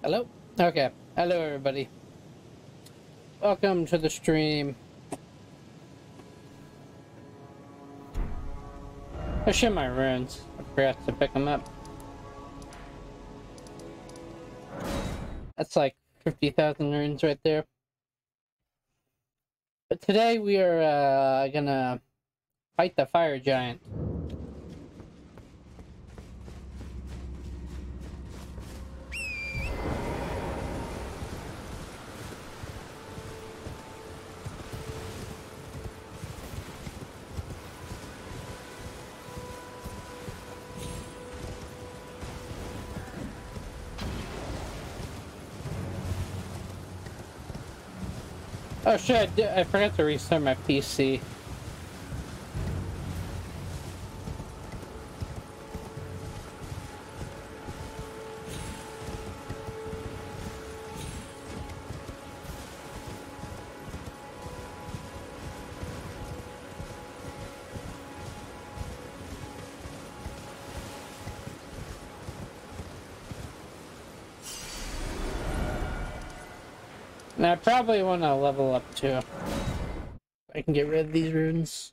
Hello? Okay. Hello, everybody. Welcome to the stream. I share my runes. I forgot to pick them up. That's like 50,000 runes right there. But today we are gonna fight the fire giant. Oh shit, I forgot to restart my PC. And I probably want to level up too. I can get rid of these runes.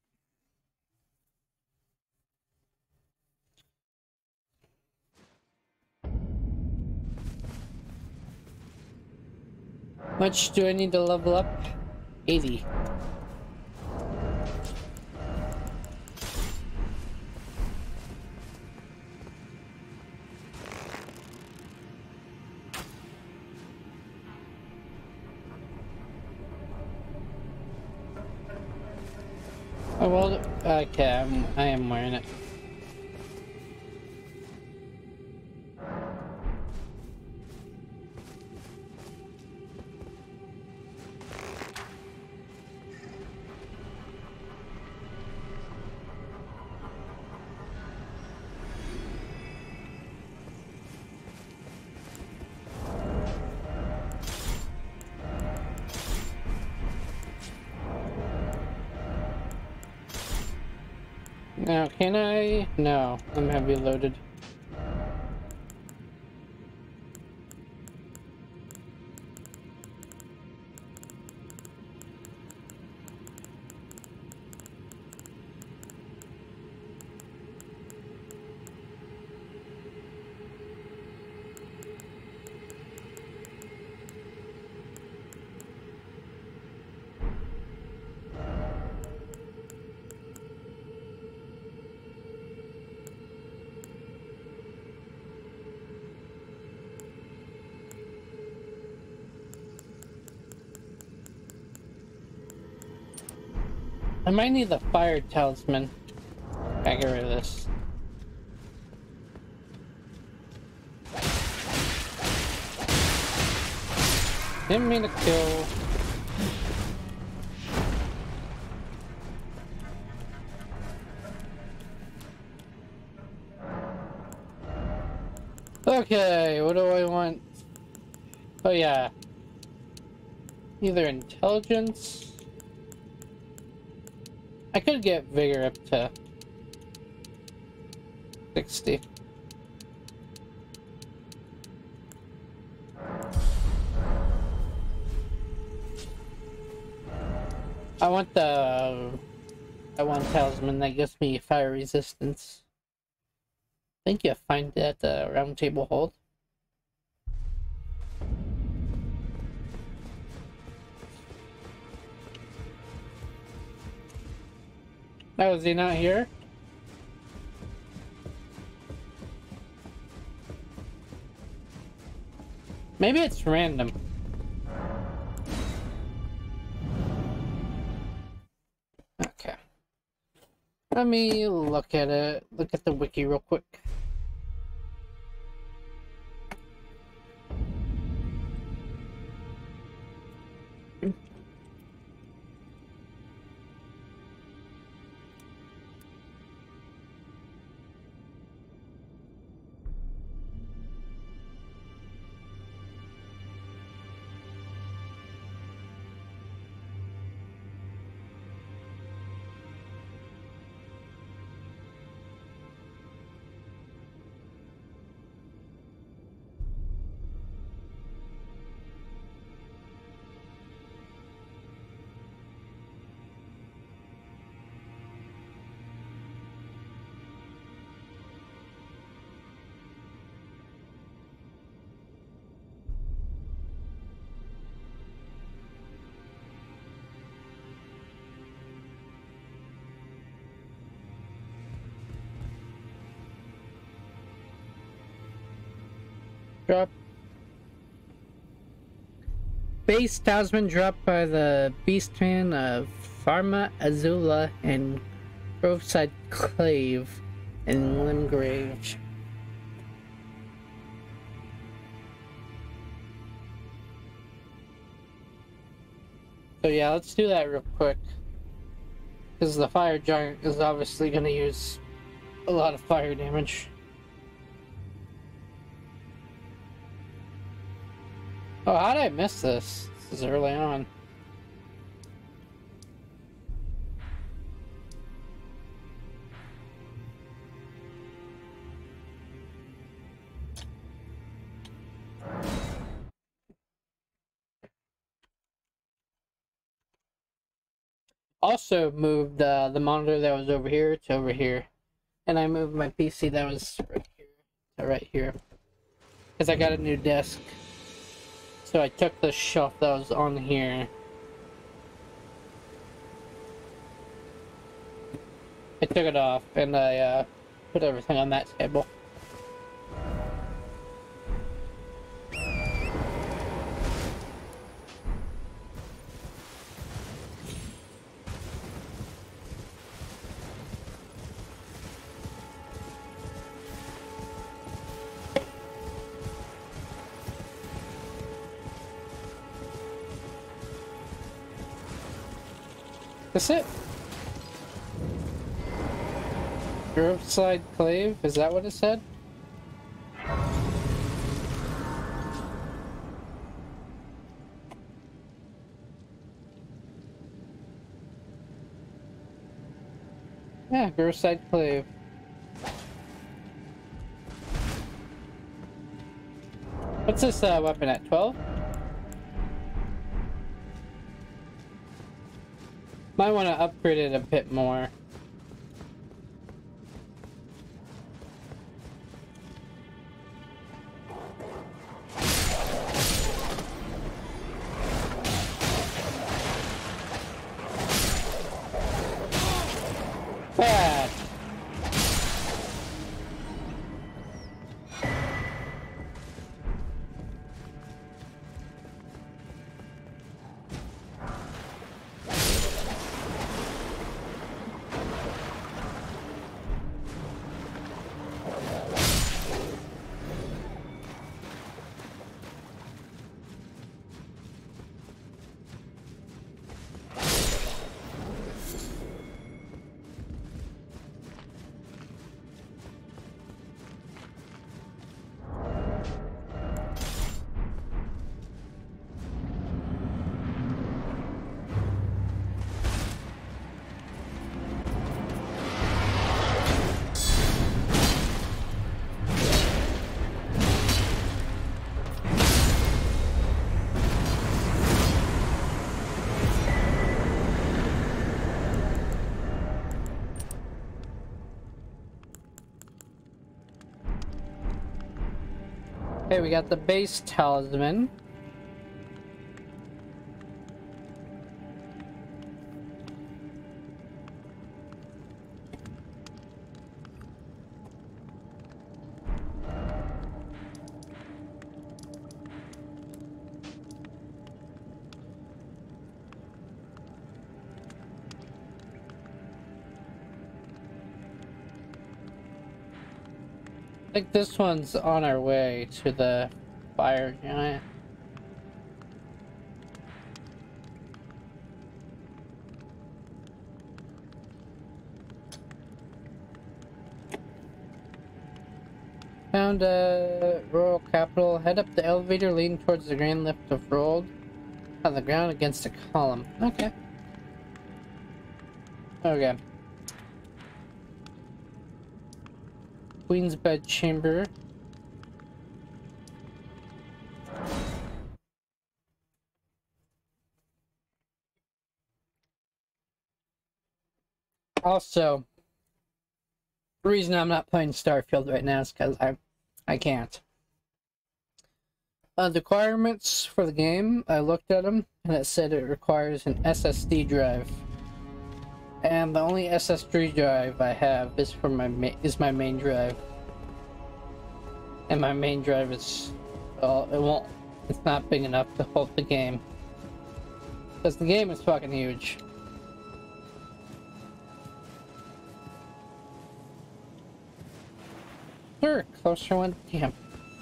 Much do I need to level up? 80. Oh well, okay, I am wearing it. Now, can I? No, I'm heavy loaded. I might need the fire talisman. I get rid of this. Didn't mean to kill. Okay, what do I want? Oh yeah. Either intelligence. I could get vigor up to 60. I want talisman that gives me fire resistance. I think you find it at the round table hold. Oh, is he not here? Maybe it's random. Okay. Let me look at it. Look at the wiki real quick. Drop. Base talisman dropped by the Beastman of Pharma Azula and Groveside Clave in Limgrave. So yeah, let's do that real quick. Because the fire giant is obviously going to use a lot of fire damage. Oh, how did I miss this? This is early on. Also moved the monitor that was over here to over here. And I moved my PC that was right here to right here. Because I got a new desk. So I took the shelf that was on here. I took it off and I put everything on that table. That's it. Groveside Clave, is that what it said? Yeah, Groveside Clave. What's this weapon at? 12? Might want to upgrade it a bit more. Bad. Okay, we got the base talisman. I think this one's on our way to the fire giant. Found Royal Capital. Head up the elevator leading towards the grand lift of Rold on the ground against a column. Okay. Okay. Queen's bed chamber. Also, the reason I'm not playing Starfield right now is because I can't. The requirements for the game, I looked at them and it said it requires an SSD drive. And the only SSD drive I have is for my main drive. And my main drive is Well, it won't. It's not big enough to hold the game. Because the game is fucking huge. Sure, closer one. Damn.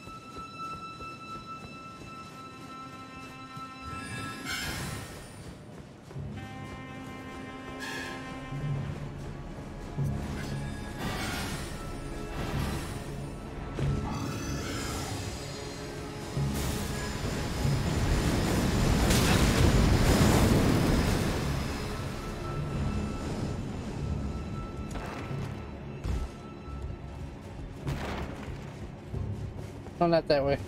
No, not that way.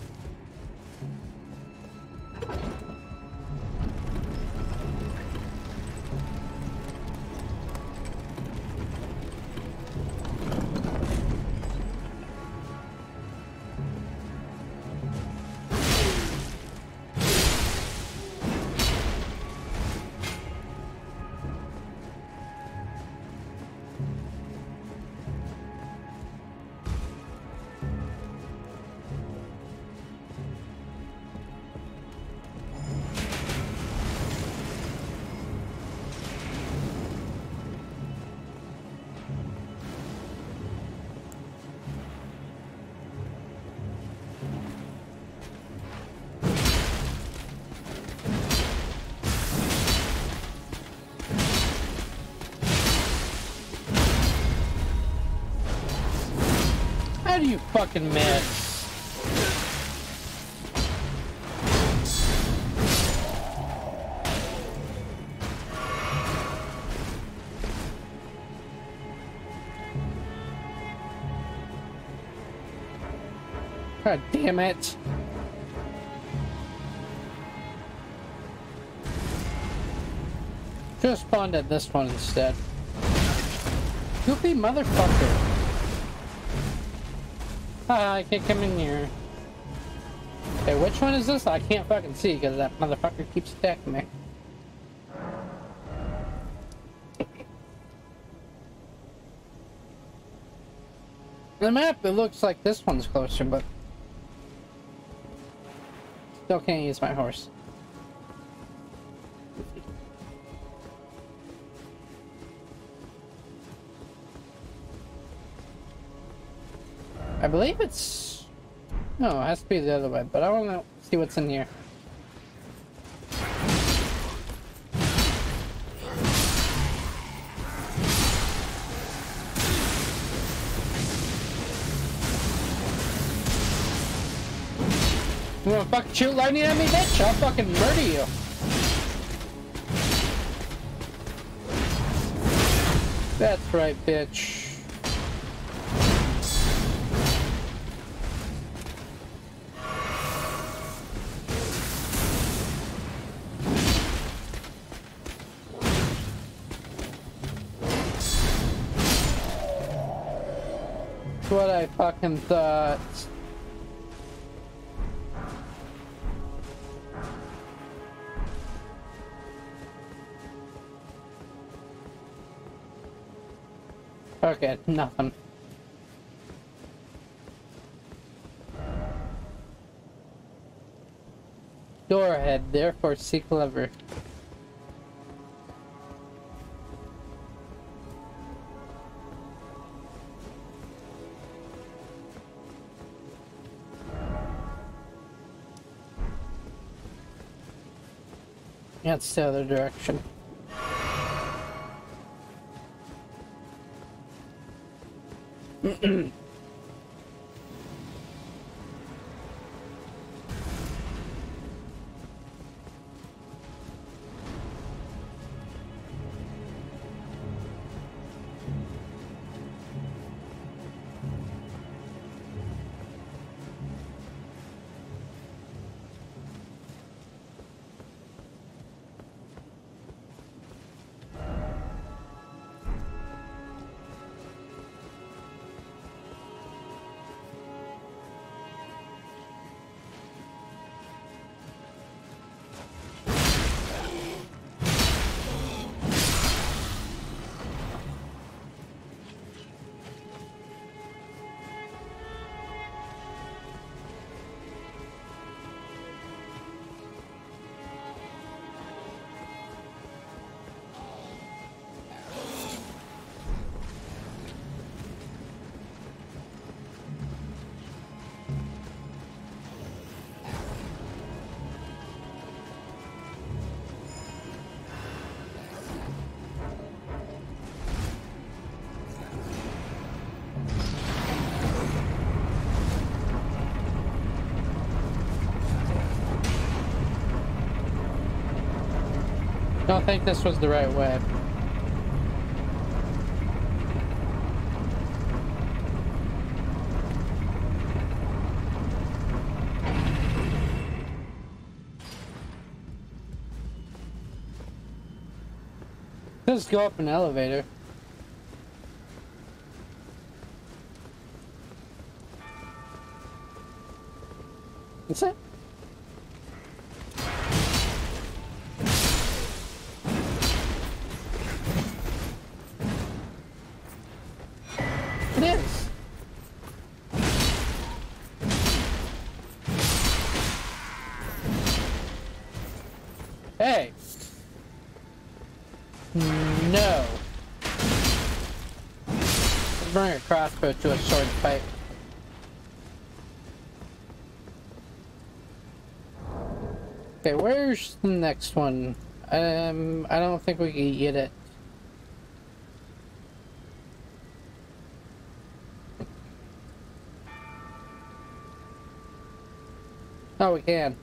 How do you fucking miss? God damn it. Just spawned at this one instead. Goofy motherfucker. I can't come in here. Okay, which one is this? I can't fucking see because that motherfucker keeps attacking me. The map, it looks like this one's closer, but still can't use my horse. I believe it's... No, it has to be the other way, but I want to see what's in here. You wanna fucking shoot lightning at me, bitch? I'll fucking murder you. That's right, bitch. What I fucking thought. Okay, nothing. Door ahead, therefore seek lever. Yeah, it's the other direction. Don't think this was the right way. Let's go up an elevator. That's it. It is. Hey. No. Let's bring a crossbow to a sword fight. Okay, where's the next one? I don't think we can get it. Oh, we can.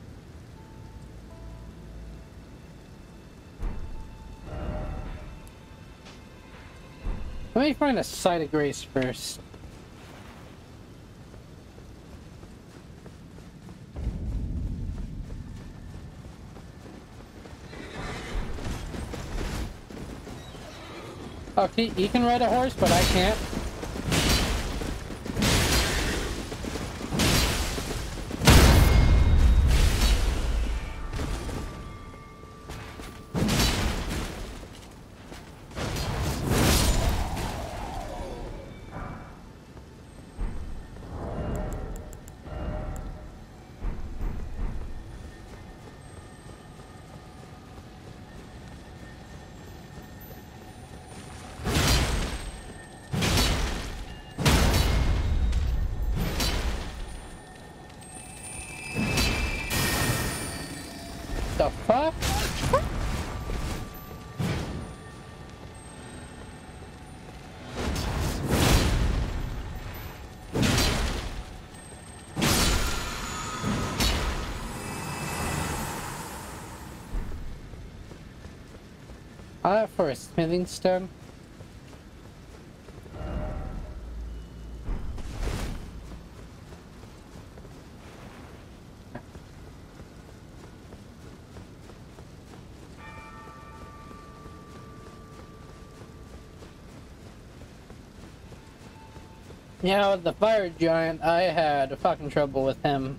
Let me find a site of grace first. Okay, you can ride a horse, but I can't. The fuck? For a smithing stone? Yeah, with the fire giant, I had fucking trouble with him.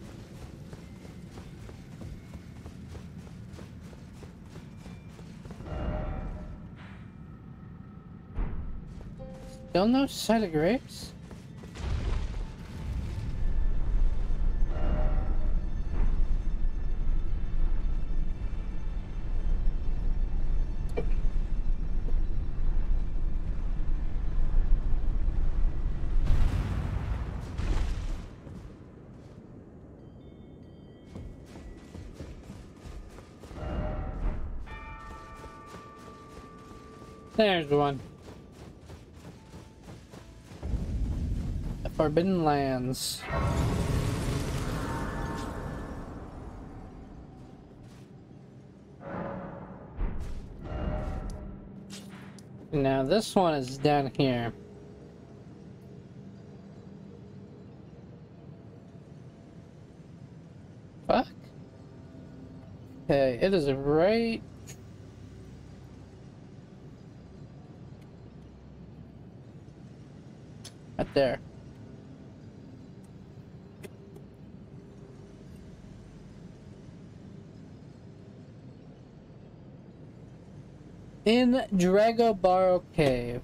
Still no sight of grapes? There's one. The Forbidden Lands. Now this one is down here. Fuck. Okay, it is right there. In Dragobaro Cave.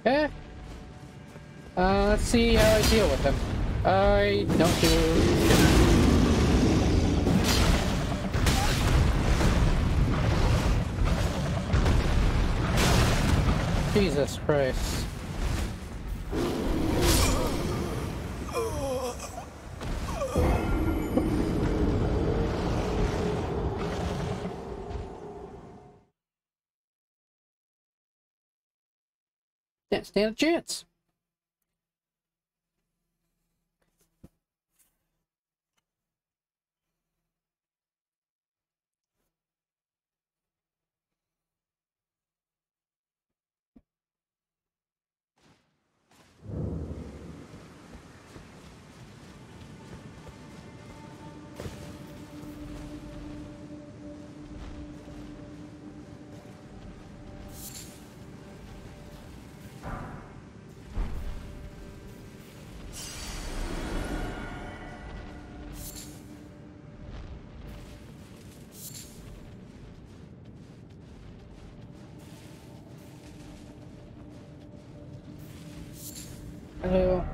Okay. Let's see how I deal with him. I don't do... Jesus Christ. Can't stand a chance. Hello.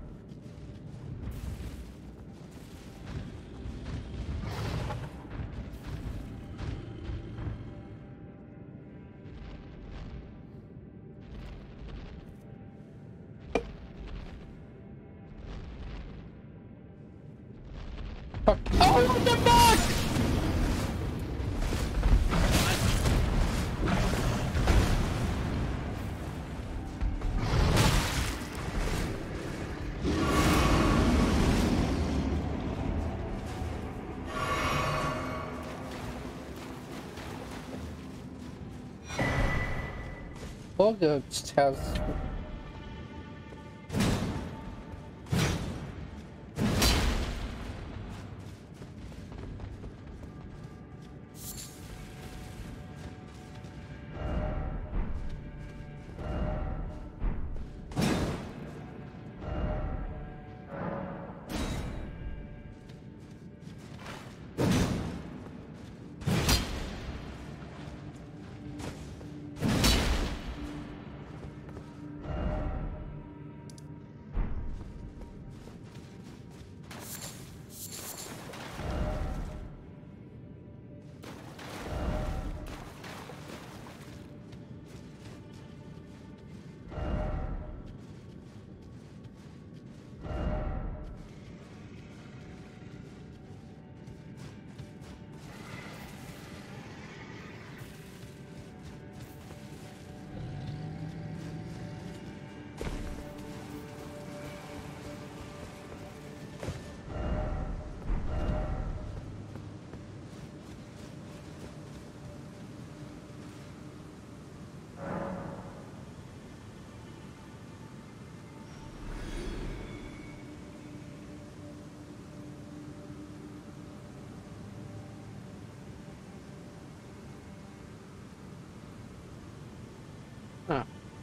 Fuck. Oh, what the fuck? Ghost has... Huh.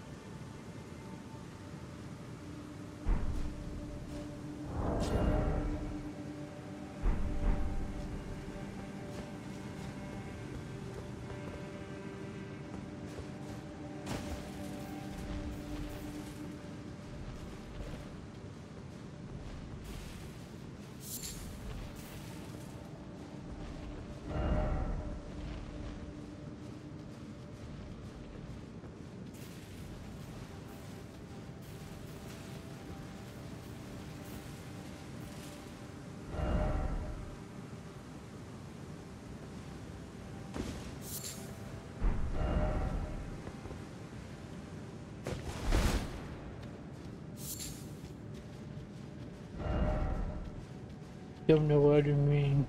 Don't know what you mean.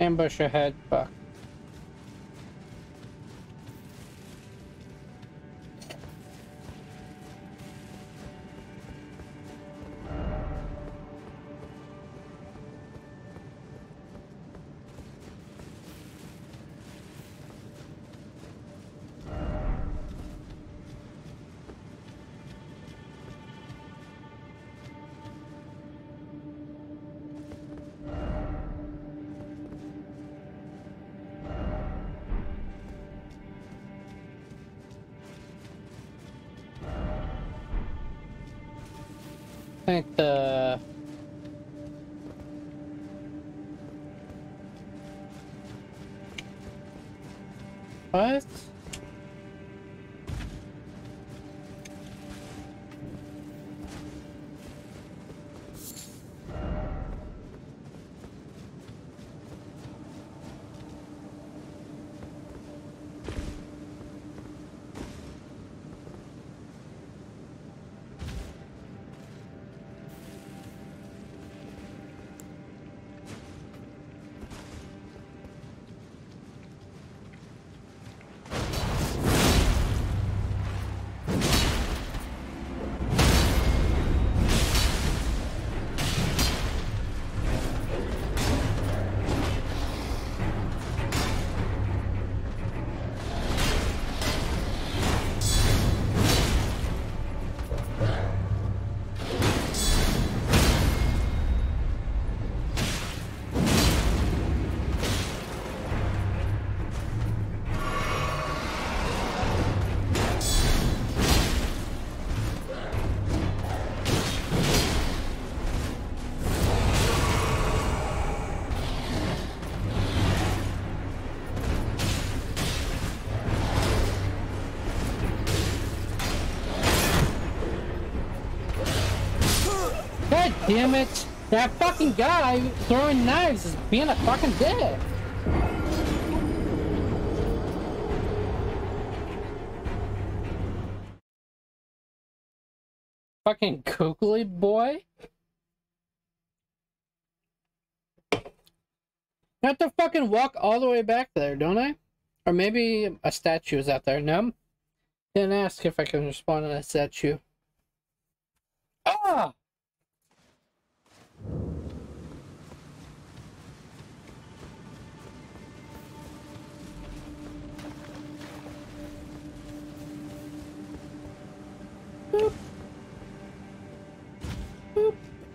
Ambush ahead, fuck. I think the what? God damn it! That fucking guy throwing knives is being a fucking dick! Fucking googly boy? I have to fucking walk all the way back there, don't I? Or maybe a statue is out there. No? Didn't ask if I can respond to that statue. Ah! Boop. Boop.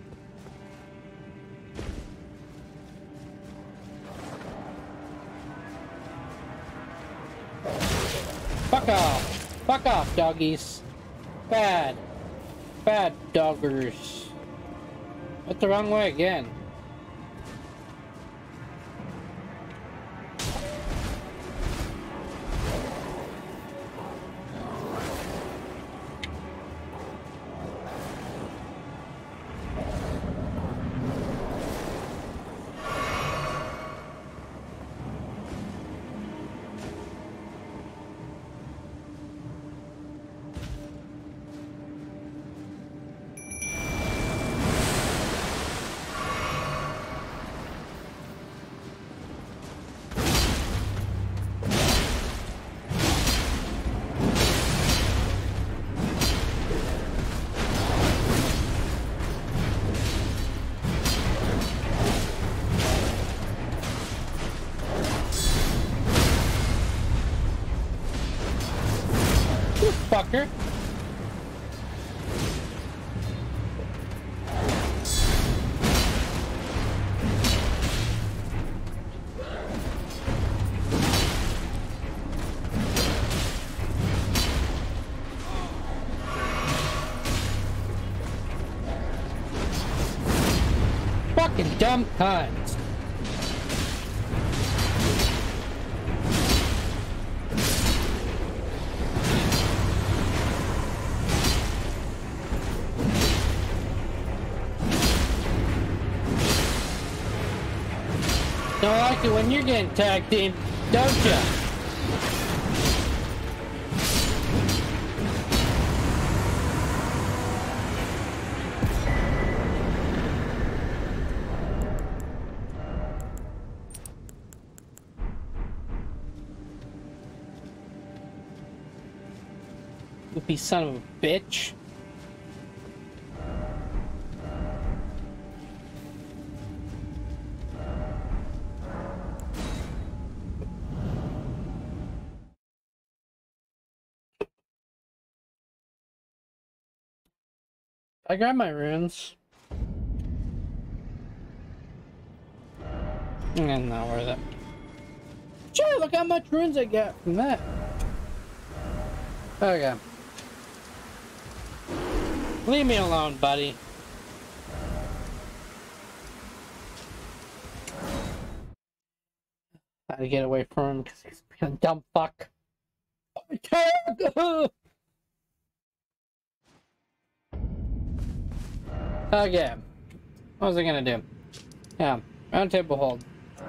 Fuck off! Fuck off, doggies! Bad. Bad doggers. Went the wrong way again. Fucker. Fucking dumb cunts. Don't like it when you're getting tagged in, don't ya? You son of a bitch. I grabbed my runes. And not worth it. Sure, look how much runes I got from that. Okay. Leave me alone, buddy. I gotta get away from him because he's being a dumb fuck. Okay. What was I gonna do? Yeah, round table hold.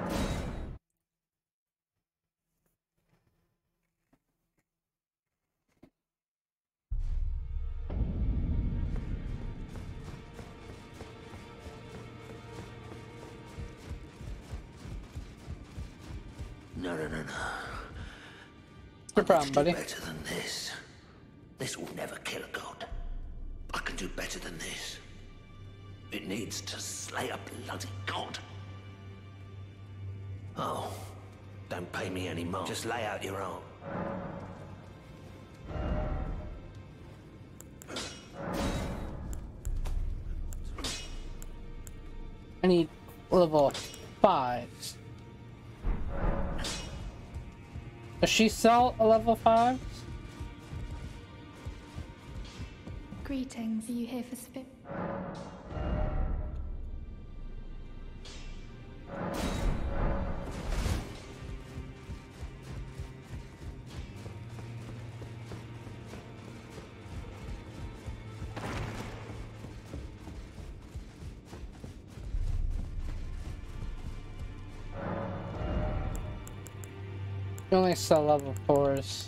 No. Your problem, buddy. Better than this. This will never kill a god. I can do better than this. It needs to slay a bloody god. Oh, don't pay me any more. Just lay out your arm. I need level 5s. Does she sell a level 5s? Greetings, are you here for spit? You only sell level 4s.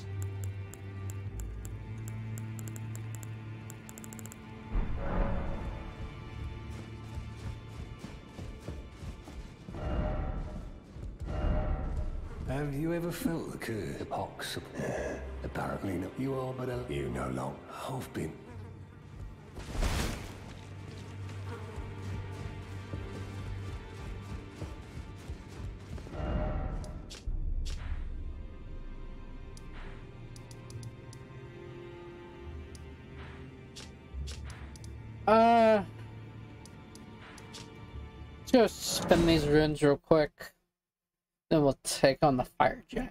Have you ever felt the curse? The pox? Apparently not. You are, but you no long. I've been. Let's go spin these runes real quick. Then we'll take on the fire giant.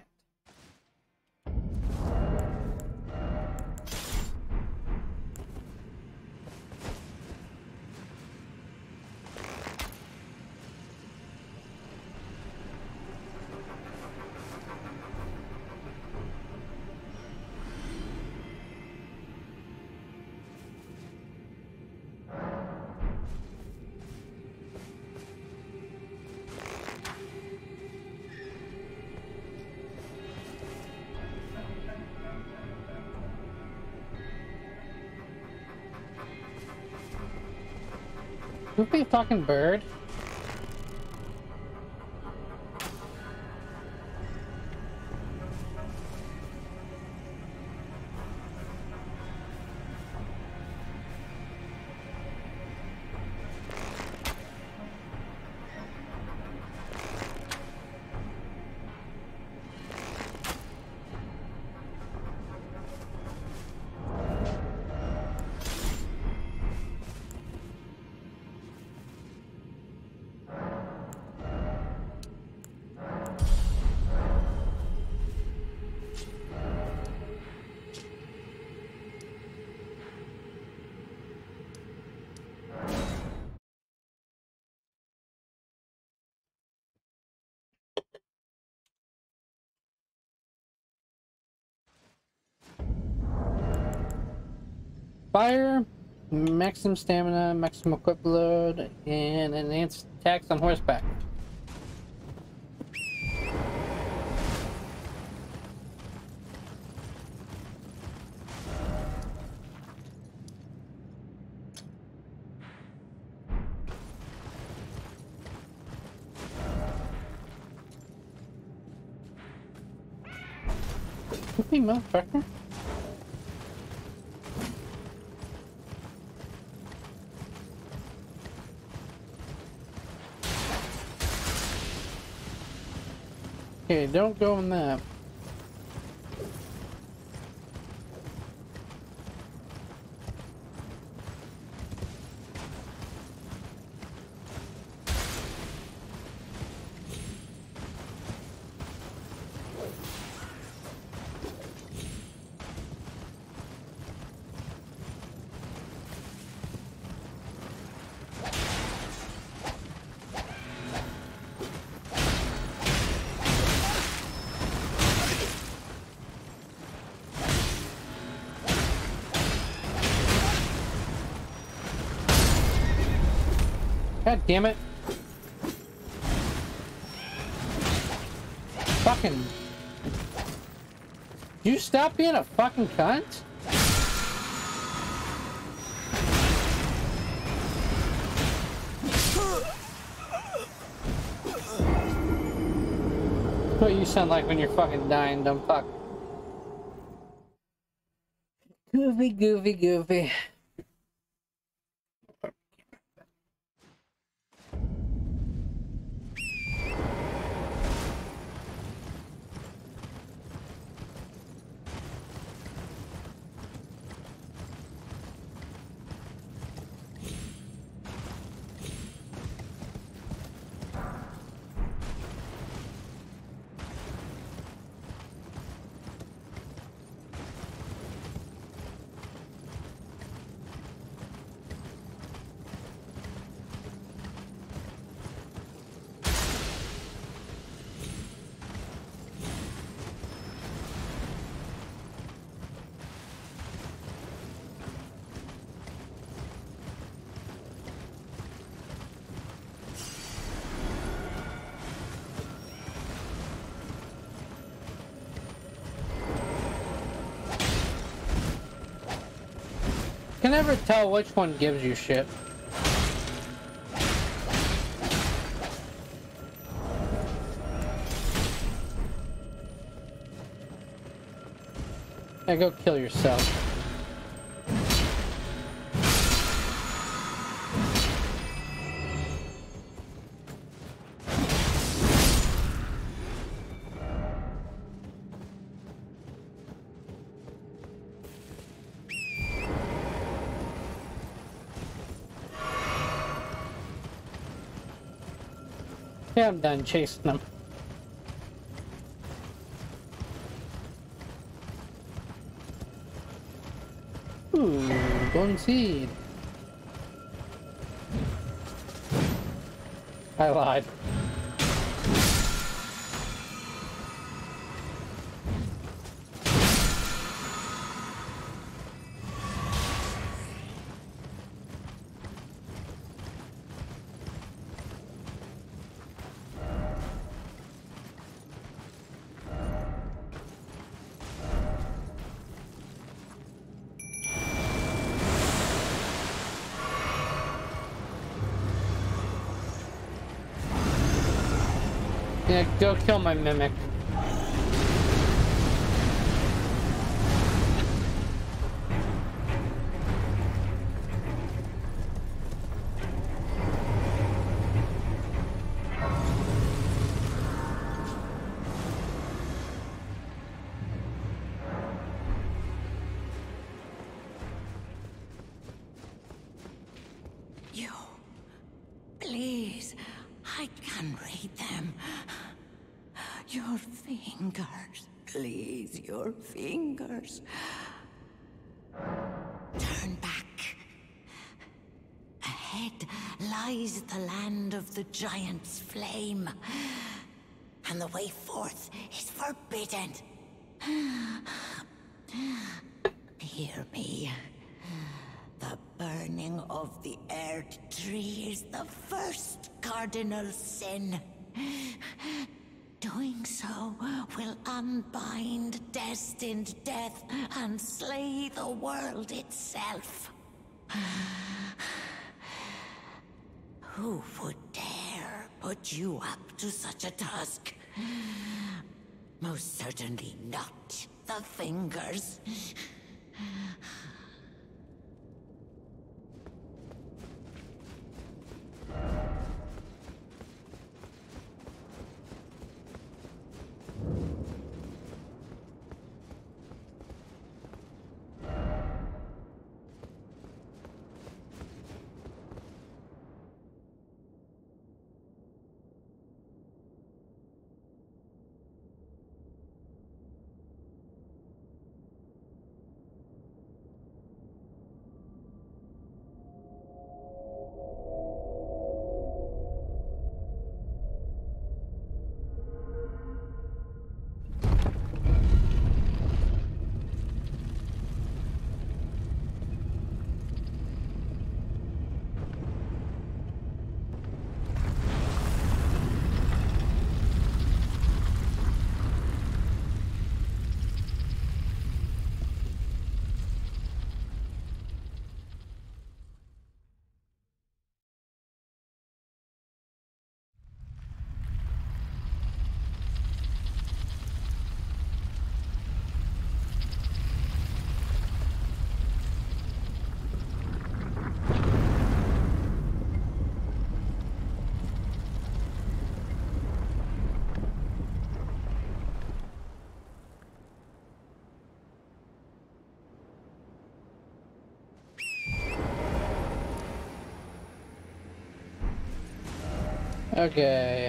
Could be a talking bird. Fire, maximum stamina, maximum equip load, and enhanced attacks on horseback. Hey, motherfucker. Okay, don't go in that. God damn it. Fucking... You stop being a fucking cunt? What you sound like when you're fucking dying, dumb fuck. Goofy, goofy, goofy. I can never tell which one gives you shit. Yeah, go kill yourself. Yeah, I'm done chasing them. Ooh, golden seed. I lied. Yeah, go kill my mimic. You, please, I can read them. Your fingers, please, your fingers. Turn back. Ahead lies the land of the giant's flame, and the way forth is forbidden. Hear me. The burning of the Erd tree is the first cardinal sin. Doing so will unbind destined death and slay the world itself. Who would dare put you up to such a task? Most certainly not the fingers. Okay.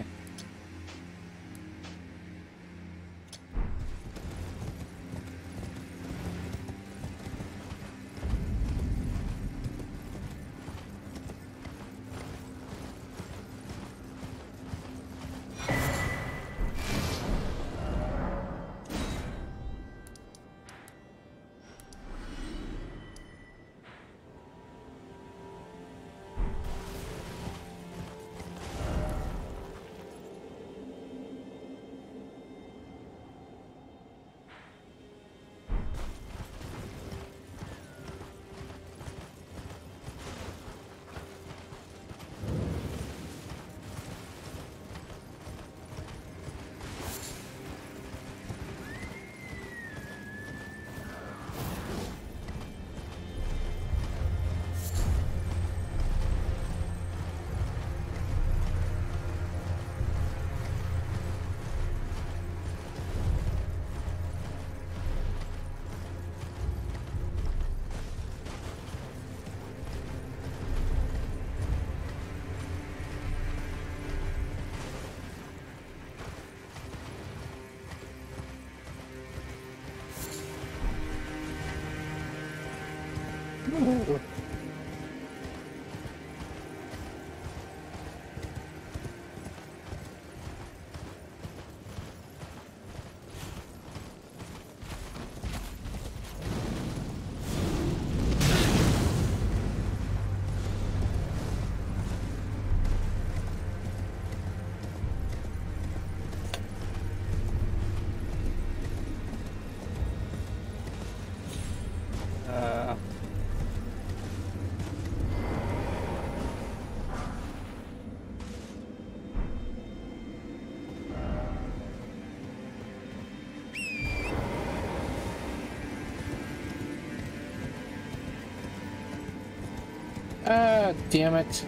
Ooh. Ah, damn it.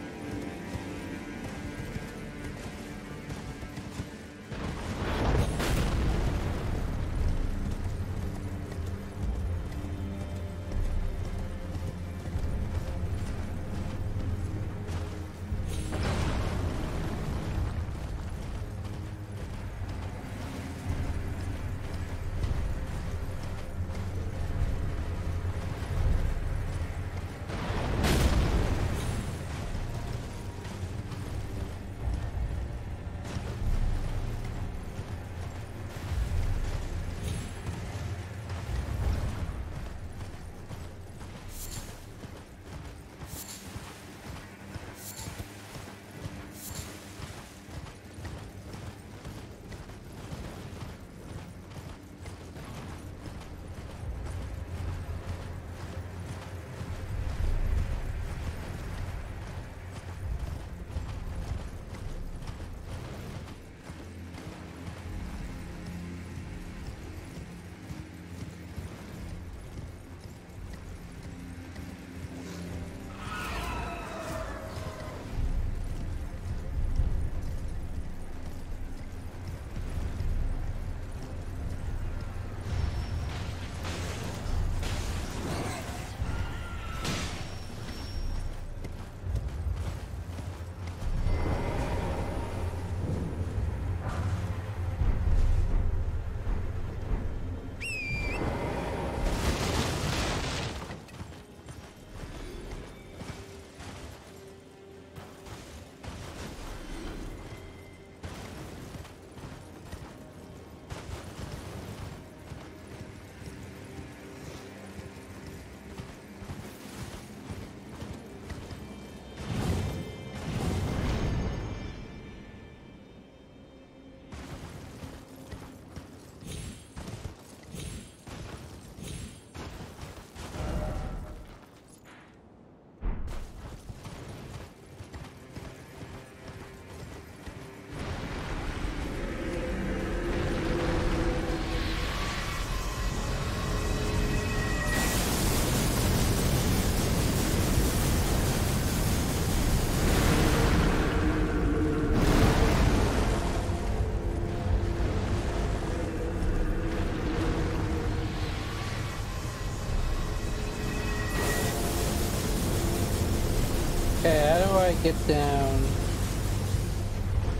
Okay, how do I get down?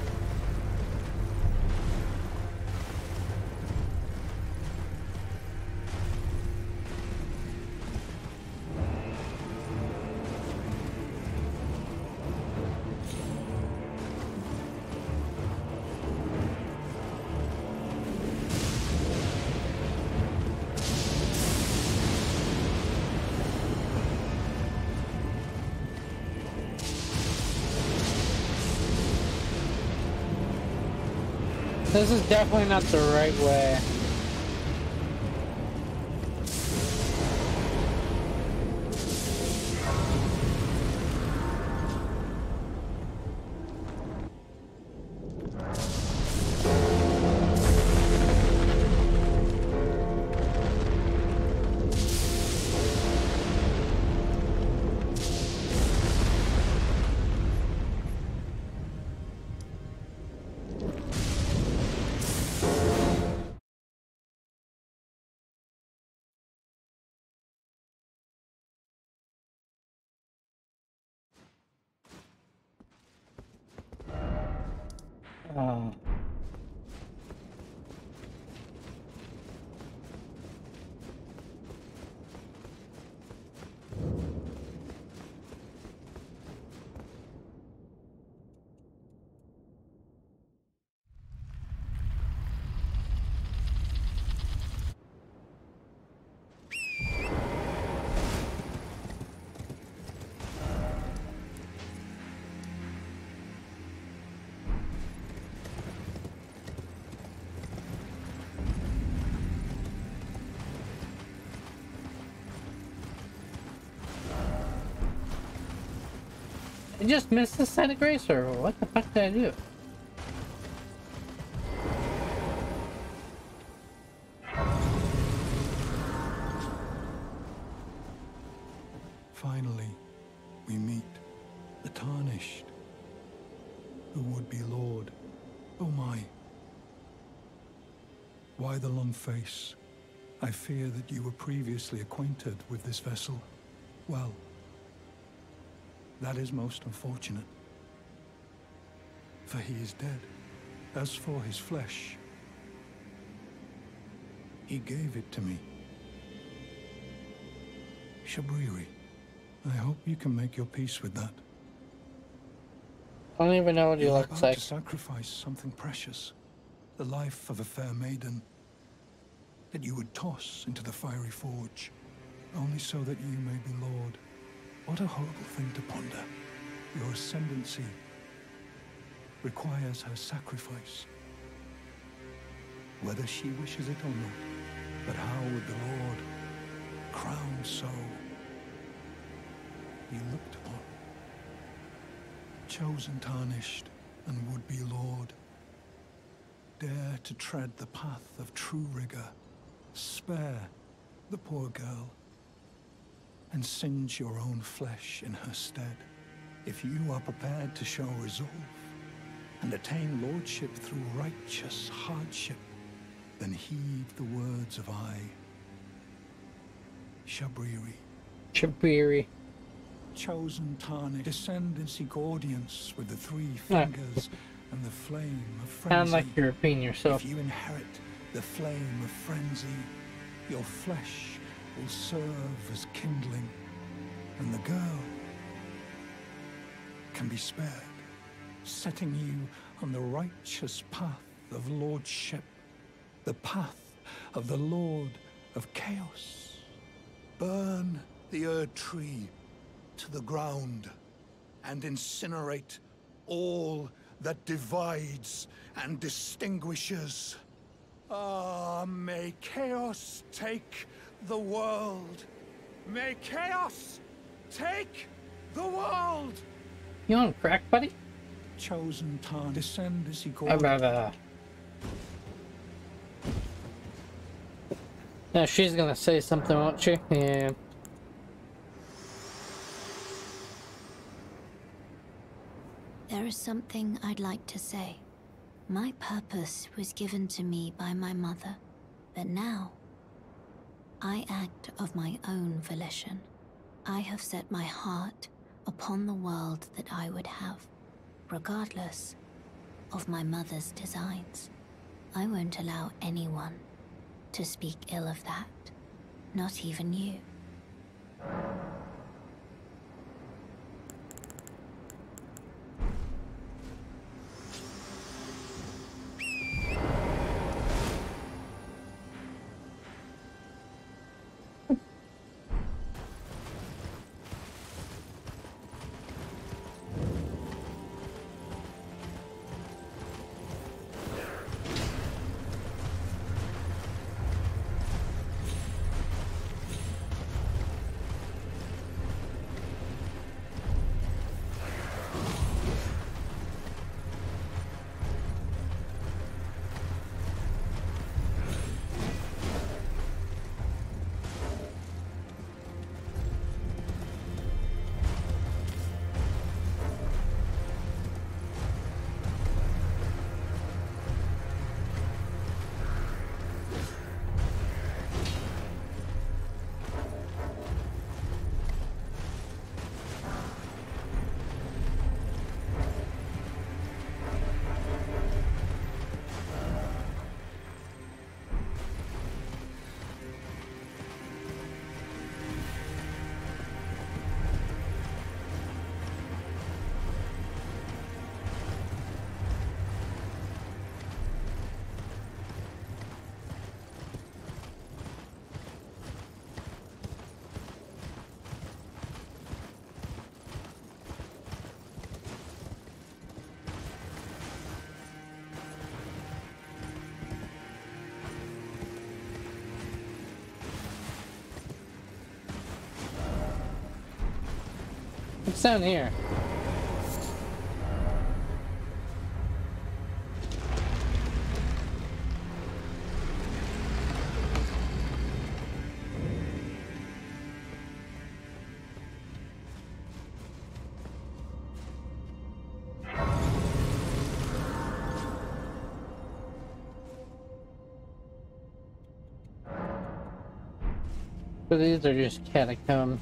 This is definitely not the right way. Oh. I just missed the side of grace, or what the fuck did I do? Finally, we meet the Tarnished, the would-be Lord. Oh my. Why the long face? I fear that you were previously acquainted with this vessel. Well, that is most unfortunate. For he is dead. As for his flesh, he gave it to me. Shabriri, I hope you can make your peace with that. I don't even know what he You are looks about like. to sacrifice something precious, the life of a fair maiden, that you would toss into the fiery forge, only so that you may be Lord. What a horrible thing to ponder. Your ascendancy requires her sacrifice, whether she wishes it or not. But how would the Lord, crowned so, be looked upon? Chosen, tarnished, and would-be Lord, dare to tread the path of true rigor. Spare the poor girl, and singe your own flesh in her stead. If you are prepared to show resolve, and attain lordship through righteous hardship, then heed the words of I, Shabriri. Shabriri. Chosen, tarnished, descend and seek audience with the three fingers and the flame of frenzy. Sound like you're repeating yourself. If you inherit the flame of frenzy, your flesh will serve as kindling, and the girl can be spared, setting you on the righteous path of lordship, the path of the Lord of Chaos. Burn the Erd Tree to the ground and incinerate all that divides and distinguishes. Ah, may chaos take the world. May chaos take the world. You on crack, buddy? Chosen time, descend as he called. Now she's gonna say something, won't she? Yeah. There is something I'd like to say. My purpose was given to me by my mother, but now I act of my own volition. I have set my heart upon the world that I would have, regardless of my mother's designs. I won't allow anyone to speak ill of that, not even you. What's down here? So these are just catacombs.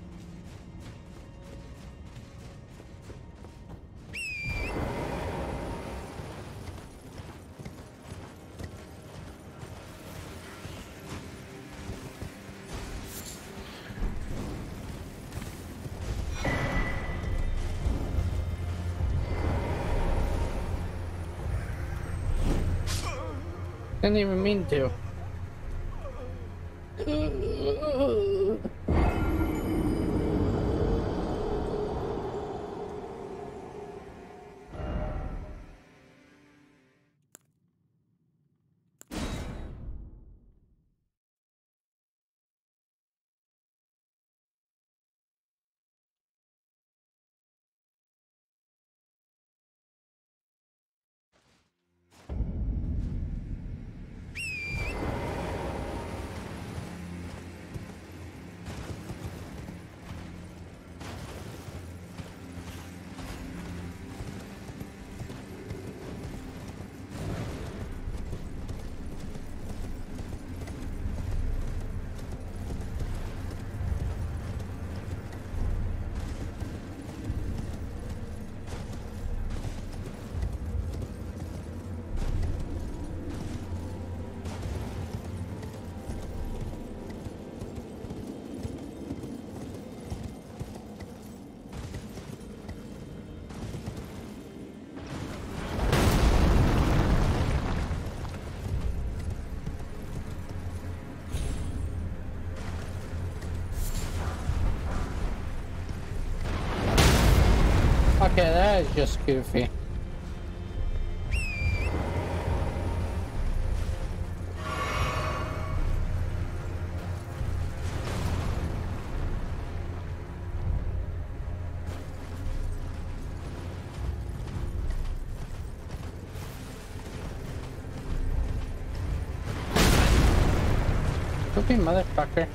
Didn't even mean to. Okay, that is just goofy. Goofy motherfucker.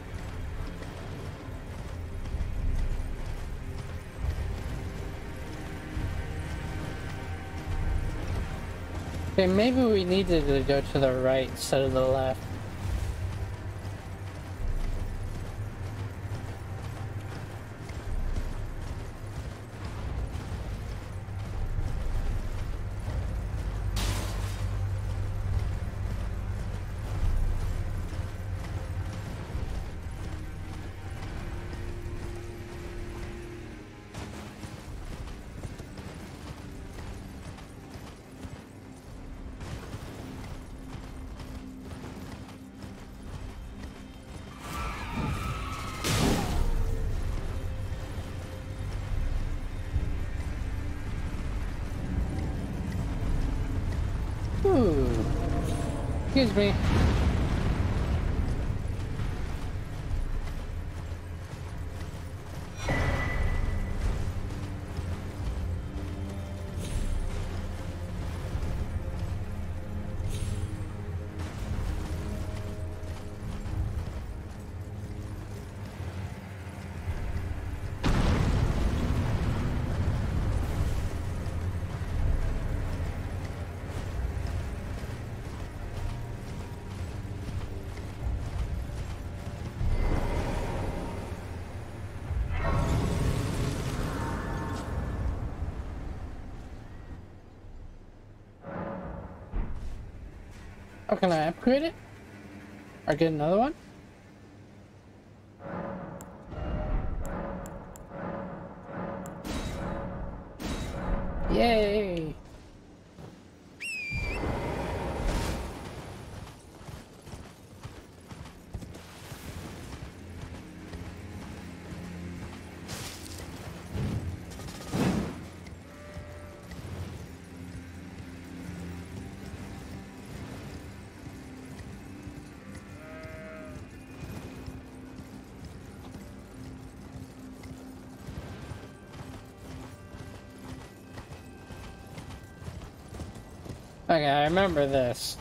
Okay, maybe we needed to go to the right instead of the left. Ooh. Excuse me. Oh, can I upgrade it? Or get another one? Yay! Okay, I remember this.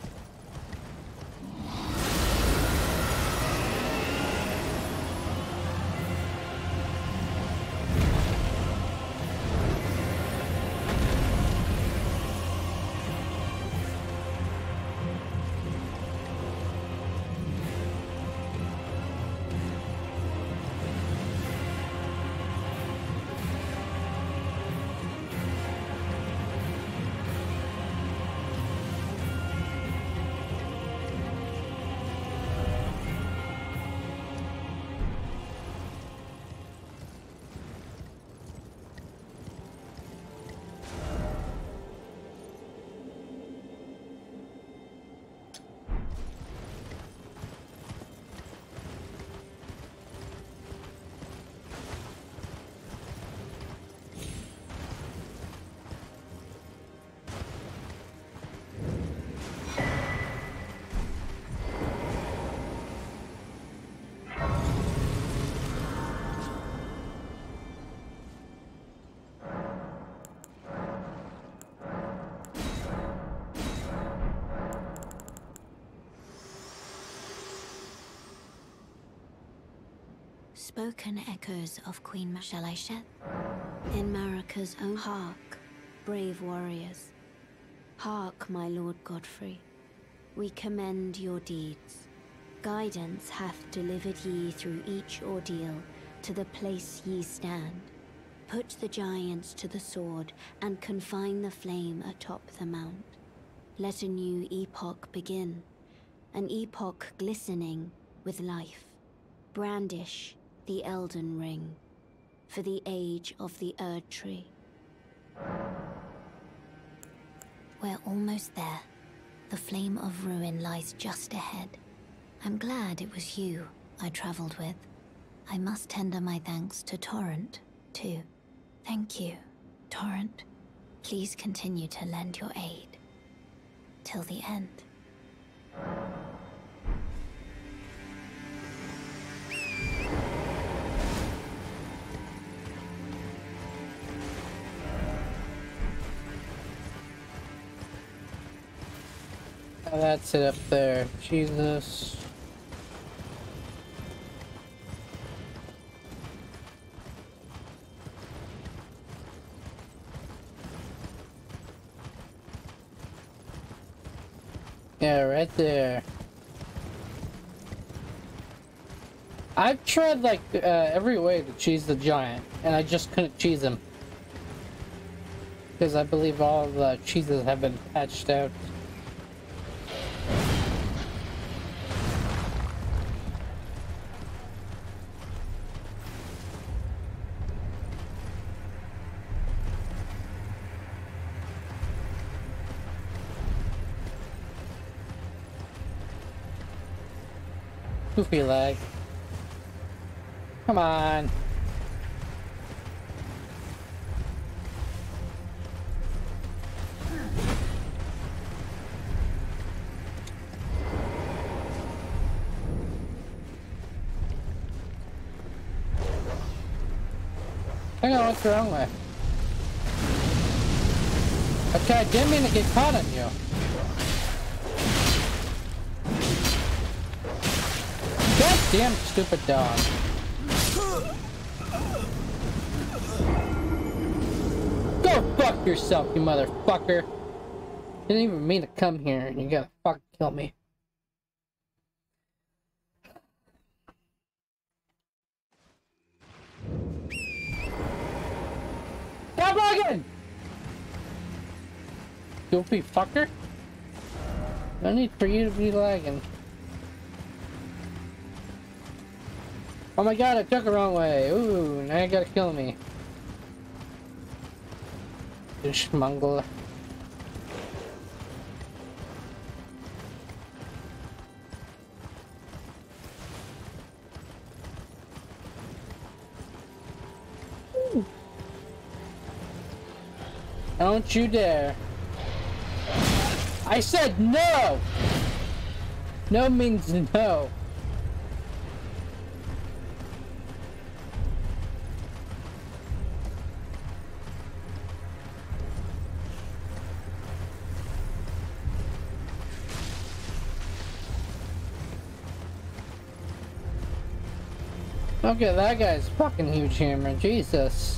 Spoken echoes of Queen shall I shed? In Marika's own hark, brave warriors. Hark, my lord Godfrey. We commend your deeds. Guidance hath delivered ye through each ordeal to the place ye stand. Put the giants to the sword and confine the flame atop the mount. Let a new epoch begin, an epoch glistening with life. Brandish the Elden Ring, for the age of the Erd Tree. We're almost there. The flame of ruin lies just ahead. I'm glad it was you I traveled with. I must tender my thanks to Torrent, too. Thank you, Torrent. Please continue to lend your aid. Till the end. Oh, that's it up there. Jesus. Yeah, right there. I've tried like every way to cheese the giant, and I just couldn't cheese him. Because I believe all the cheeses have been patched out. Goofy lag. Come on. Hang on, what's wrong with? Okay, I didn't mean to get caught on you. God damn stupid dog. Go fuck yourself, you motherfucker. Didn't even mean to come here and you gotta fucking kill me. Stop lagging! Goofy fucker. No need for you to be lagging. Oh my god, I took the wrong way. Ooh, now you gotta kill me. You schmungle. Don't you dare. I said no! No means no. Look at that guy's fucking huge hammer, Jesus.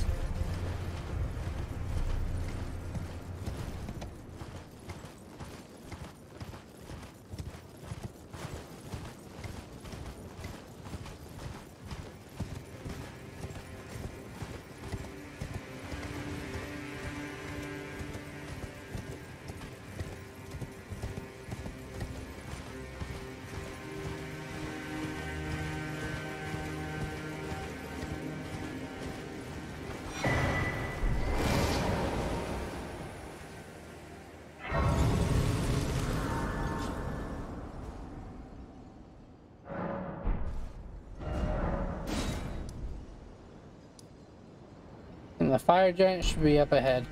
And the fire giant should be up ahead.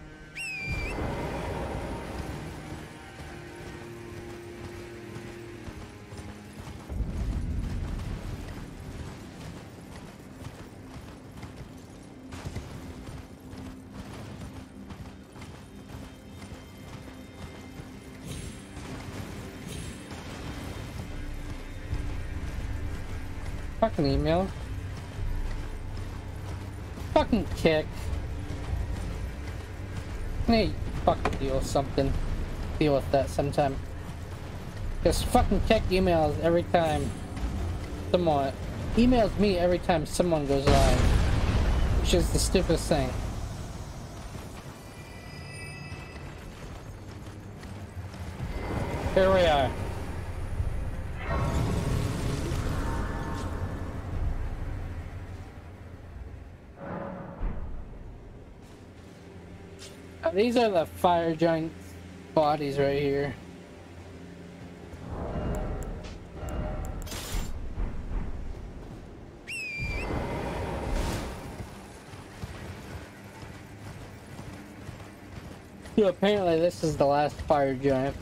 Fucking email. Fucking kick. Hey, fucking deal with something. Deal with that sometime. Just fucking check emails every time someone emails me every time someone goes live. Which is the stupidest thing. Here we are. These are the fire giant bodies right here. So apparently this is the last fire giant.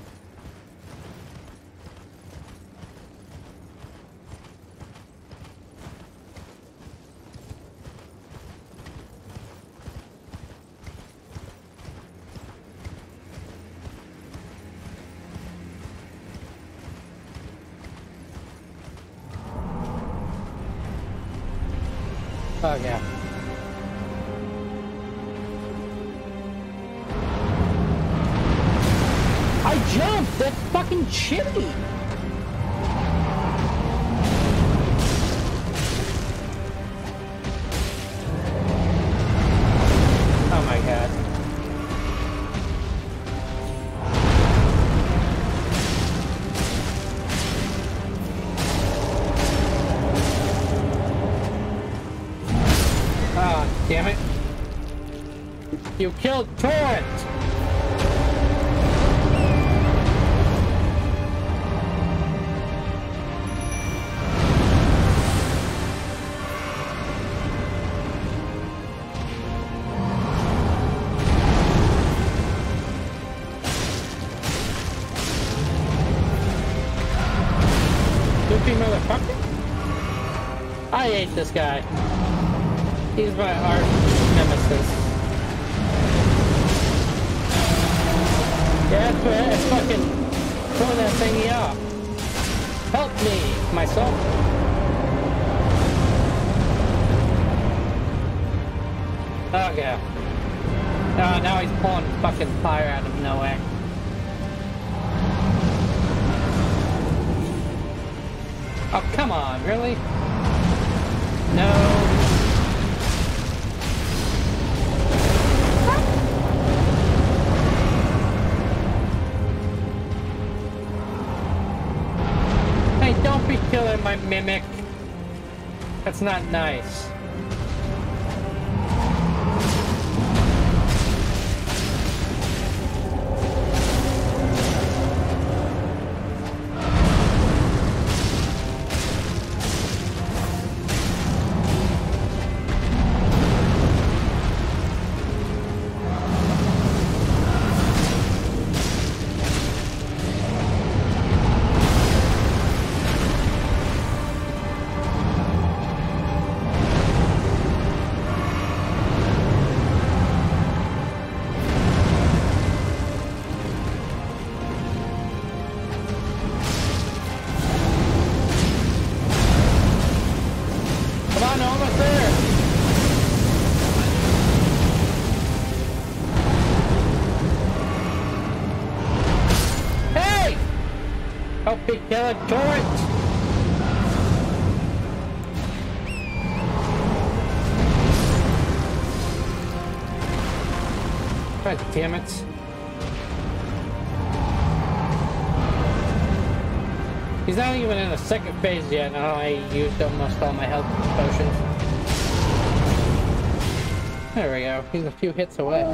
Oh yeah. I jumped! That's fucking chilly! Oh my god. Damn it. You killed Torrent! Goofy motherfucker? I hate this guy. He's my arch nemesis. Yeah, that's right. I fucking throw that thingy off. Help me, myself. Oh yeah. Oh, now he's pulling fucking fire out of nowhere. Oh, come on, really? No. Don't be killing my mimic. That's not nice. Turret! God damn it. He's not even in the second phase yet, and I used almost all my health potions. There we go. He's a few hits away.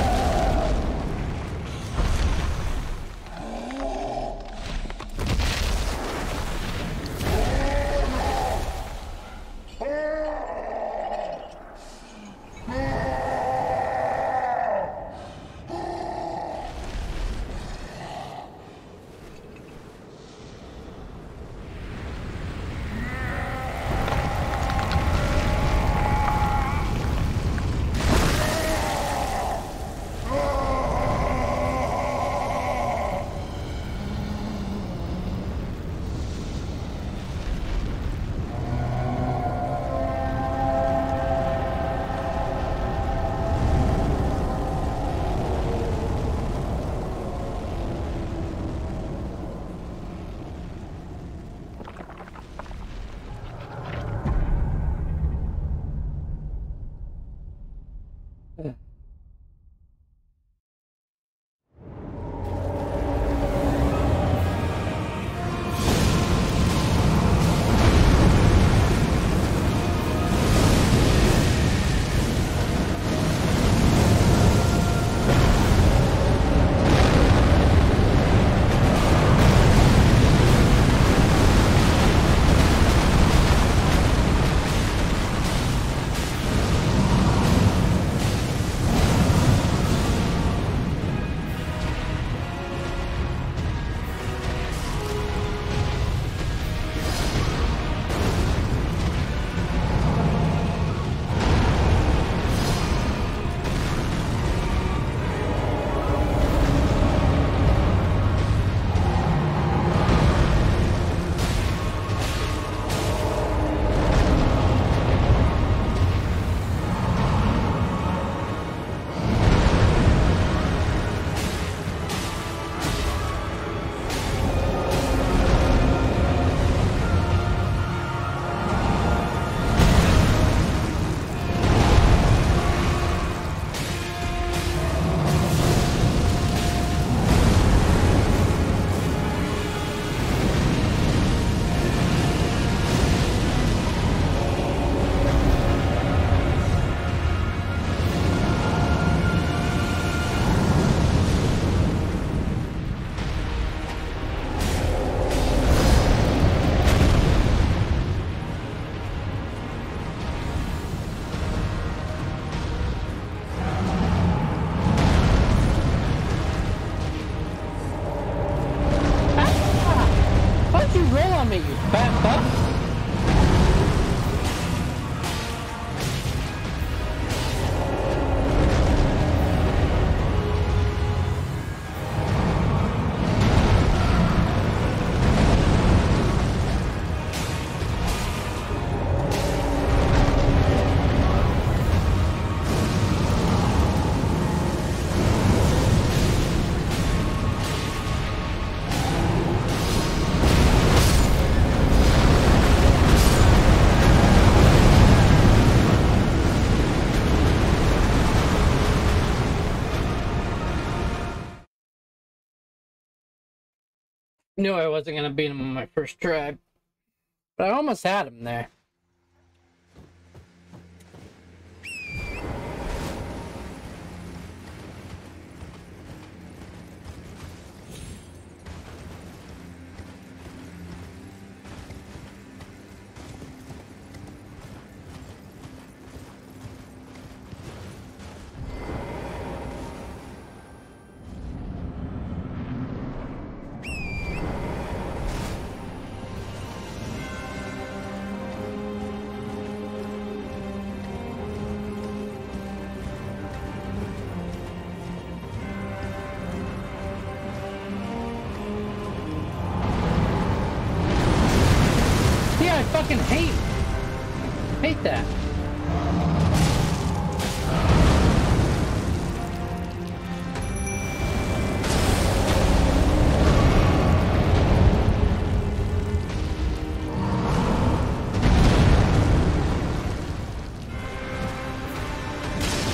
Knew I wasn't going to beat him on my first try, but I almost had him there.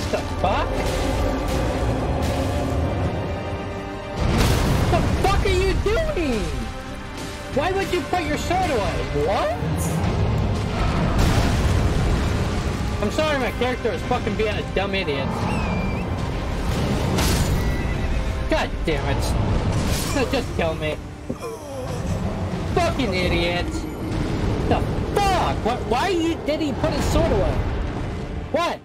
the fuck? What the fuck are you doing? Why would you put your sword away? What? I'm sorry, my character is fucking being a dumb idiot. God damn it. Just kill me. Fucking idiot. The fuck? Why did he put his sword away? What?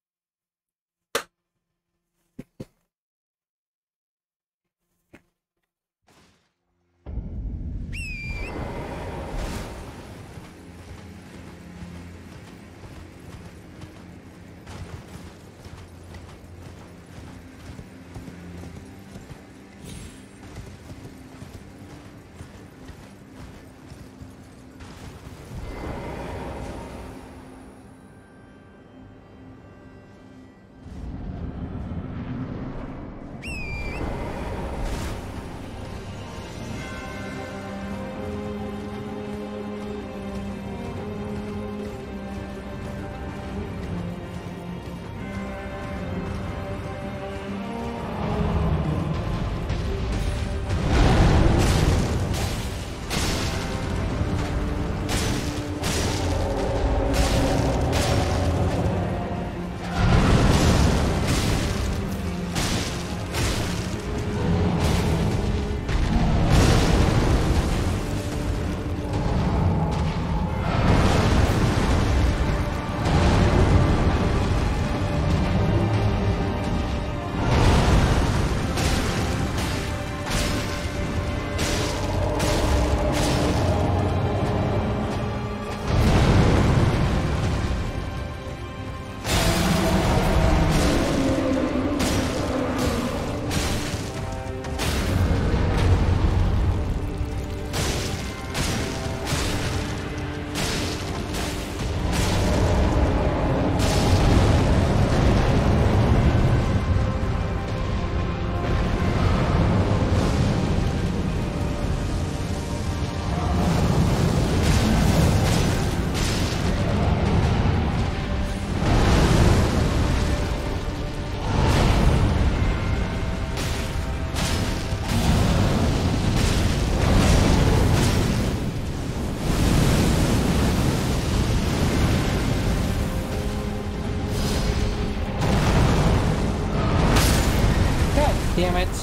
Damn it.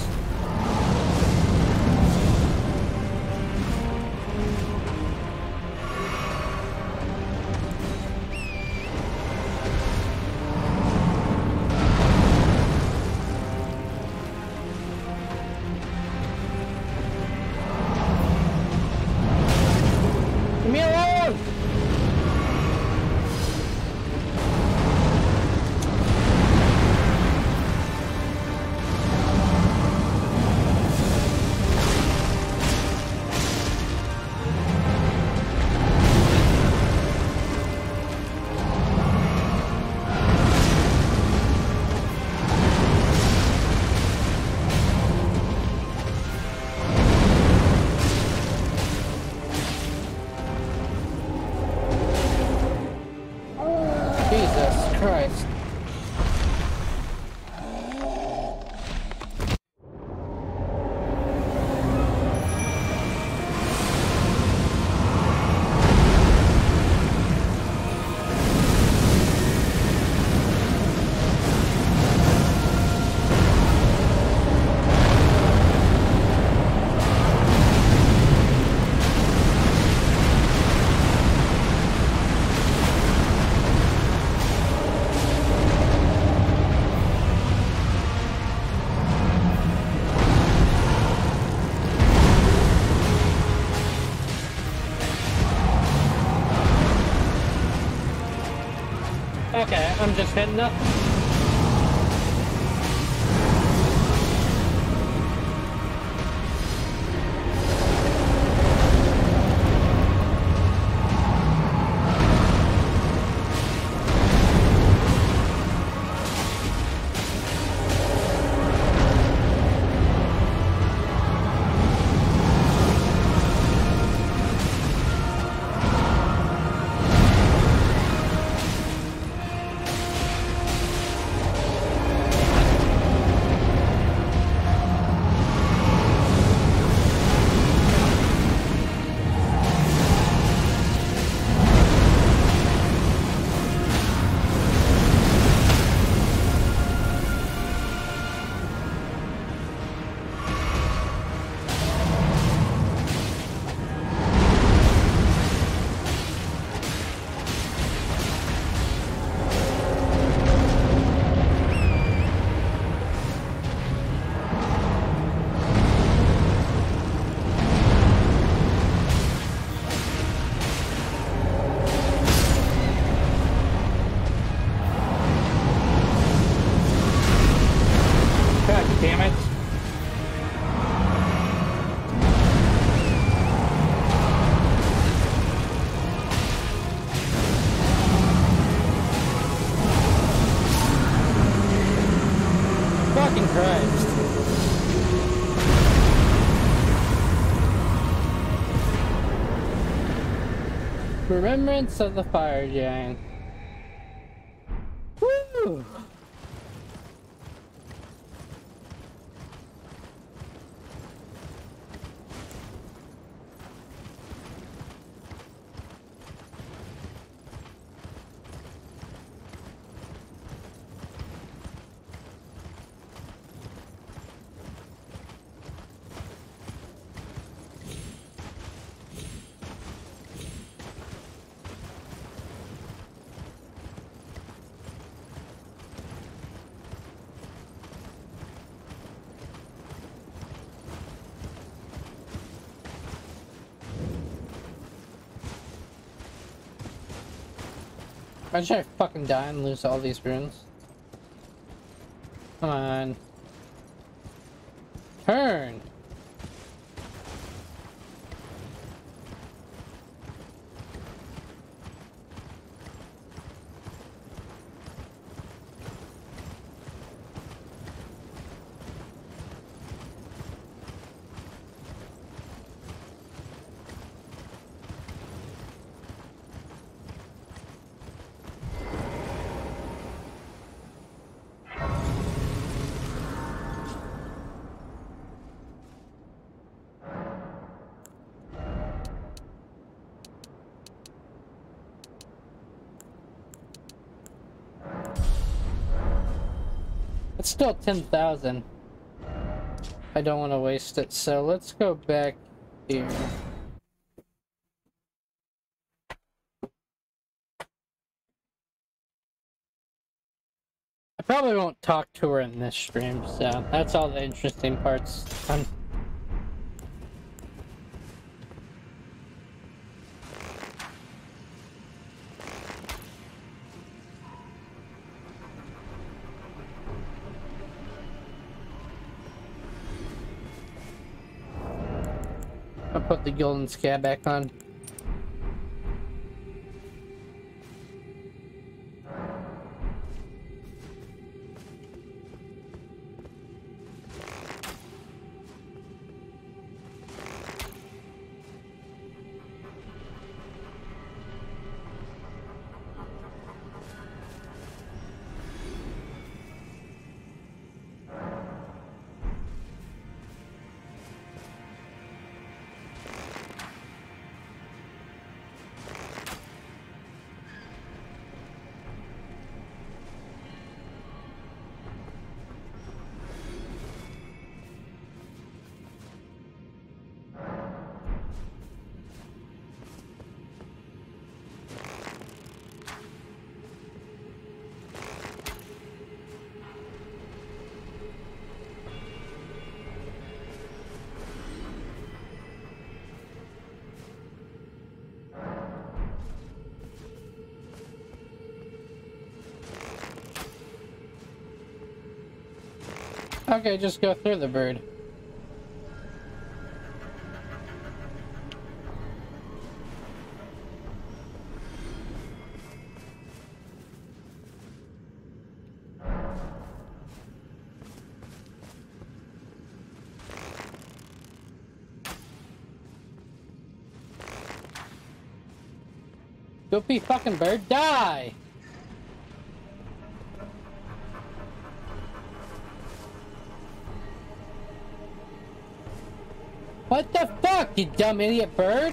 Leave me alone! Jesus Christ. Okay, I'm just hitting up. Remembrance of the Fire Giant. Woo! Imagine I fucking die and lose all these runes. Come on. Turn! It's still 10,000. I don't want to waste it, so let's go back here. I probably won't talk to her in this stream, so that's all the interesting parts done. I'll put the golden scab back on. Okay, just go through the bird. Goopy fucking bird, die! What the fuck, you dumb idiot bird?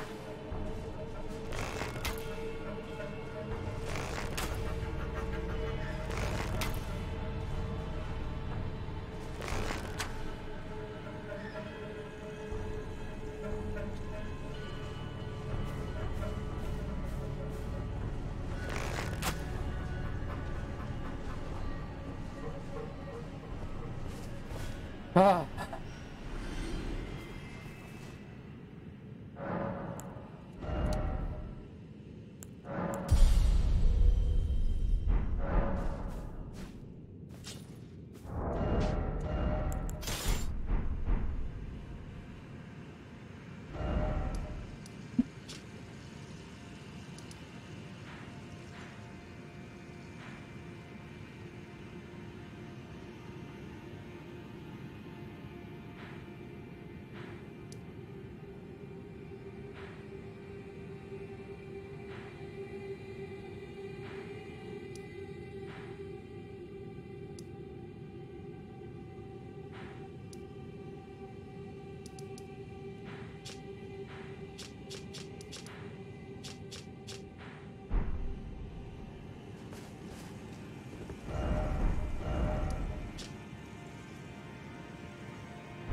Ah.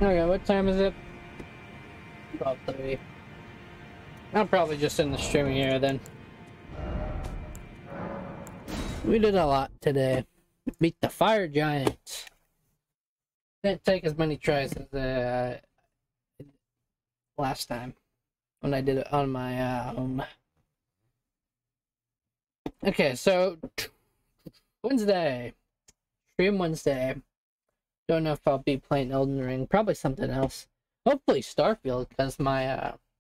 Okay, what time is it? About 30. I'm probably just in the streaming area then. We did a lot today. Beat the fire giants. Didn't take as many tries as last time when I did it on my own. Okay, so Wednesday. Stream Wednesday. Don't know if I'll be playing Elden Ring. Probably something else. Hopefully Starfield, because my